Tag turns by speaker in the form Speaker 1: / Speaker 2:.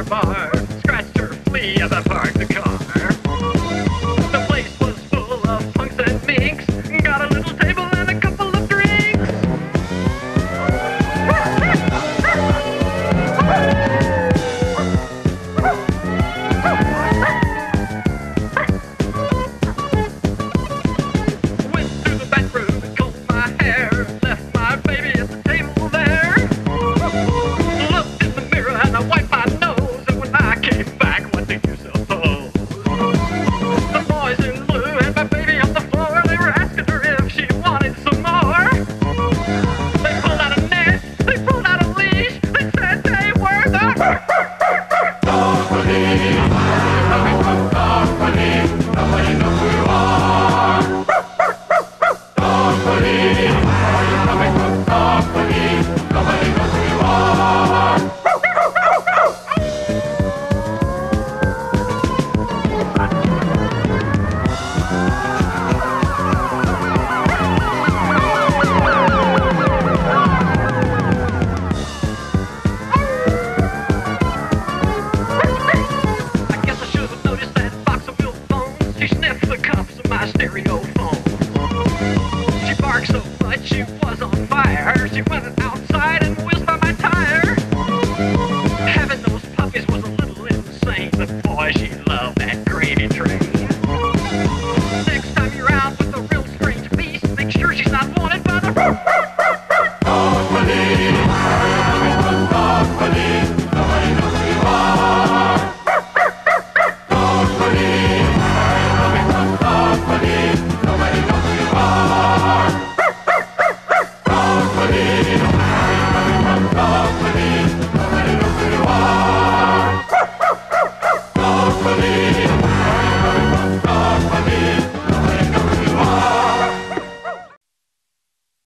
Speaker 1: bar, scratched her flea as I parked the car. The place was full of punks and minks, got a little table and a couple of drinks. Went to the back room and combed my hair, left my baby at the table there. Looked in the mirror and I wiped my nose, and when I came back, what do you suppose? The boys in blue had my baby on the floor, they were asking her if she wanted some more. They pulled out a net, they pulled out a leash, they said they were the dog police. Dog police, nobody knows who you are. Dog police, coming from dog police, nobody knows who you are. I guess I should have noticed that box of milk bones. She sniffed the cups of my stereo phone. She barked so much she was on fire. She went outside and whizzed by my tire. Having those puppies was a little insane, but boy, she loved that gravy train. Next time you're out with a real strange beast, make sure she's not wanted by the dog police. Dog police, nobody knows who you are. Dog police, dog police, nobody knows who you are. Dog police, dog police.